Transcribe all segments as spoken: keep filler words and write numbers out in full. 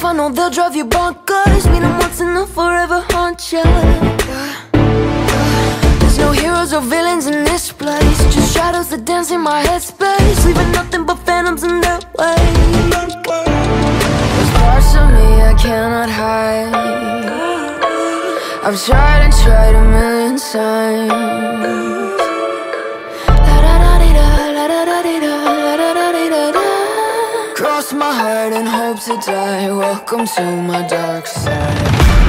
I know they'll drive you bonkers. Meet them once and they'll forever haunt you. There's no heroes or villains in this place, just shadows that dance in my headspace, leaving nothing but phantoms in their way. There's parts of me I cannot hide. I've tried and tried a million times. Cross my heart and hope to die. Welcome to my dark side.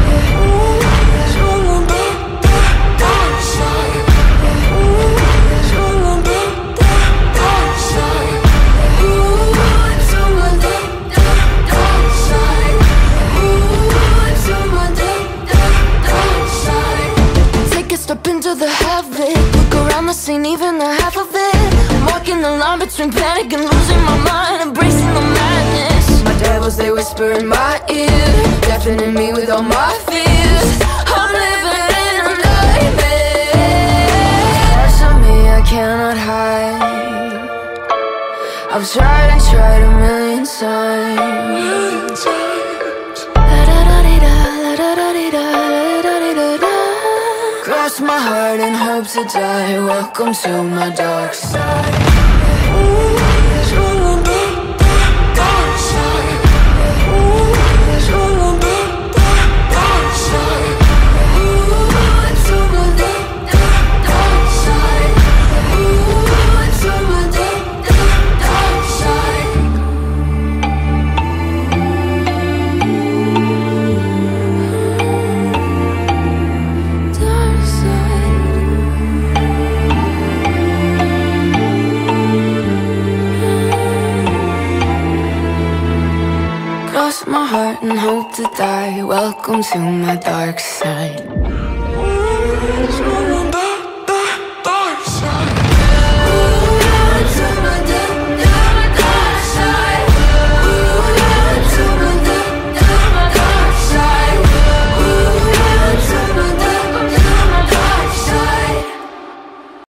Take a step into the havoc. Look around the scene, even the half of it. I'm walking the line between panic and losing my mind, embracing the madness. My devils, they whisper in my ear, deafening me with all my fears. I'm living in a nightmare. Parts of me I cannot hide. I've tried and tried a million times. Cross my heart and hope to die. Welcome to my dark side. Cross my heart and hope to die. Welcome to my dark side.